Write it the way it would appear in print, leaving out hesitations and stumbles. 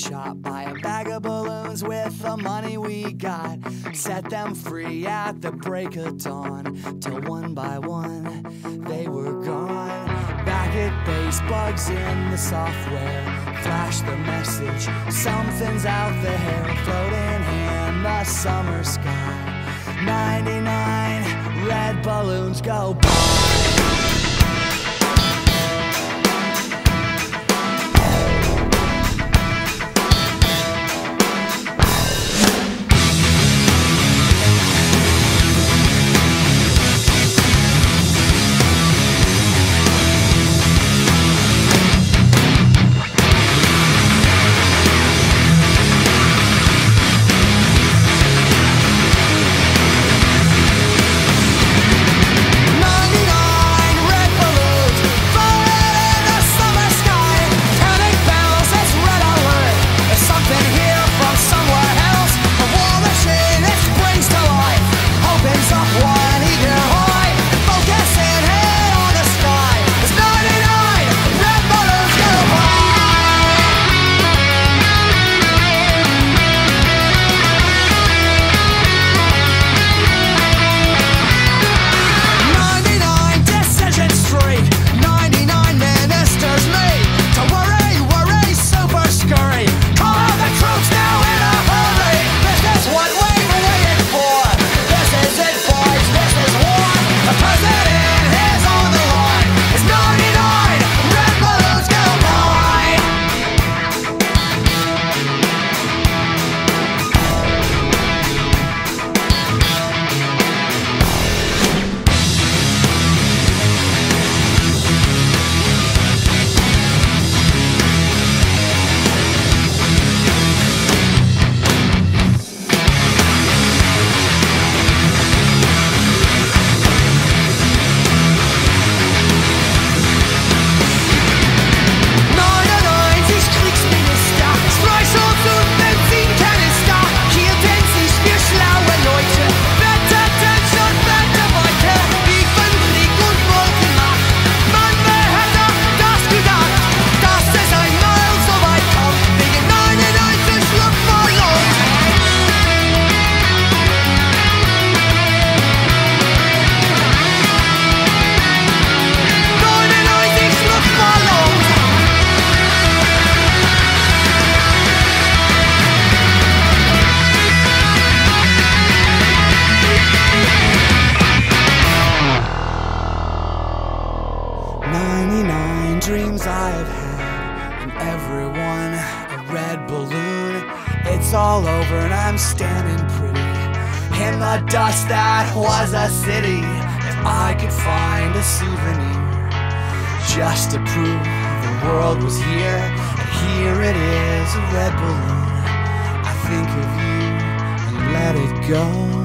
shop, buy a bag of balloons with the money we got, set them free at the break of dawn, till one by one they were gone. Back at base, bugs in the software flash the message, something's out there, floating in the summer sky. 99 red balloons go by. Dreams I've had, and everyone a red balloon. It's all over and I'm standing pretty in the dust that was a city. If I could find a souvenir just to prove the world was here, and here it is, a red balloon. I think of you and let it go.